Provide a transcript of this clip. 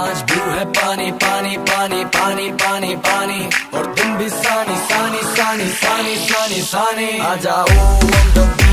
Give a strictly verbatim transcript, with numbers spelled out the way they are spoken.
आज ब्लू है पानी पानी पानी पानी पानी पानी, और तुम भी सानी सानी सानी सानी सानी सानी। आ जाओ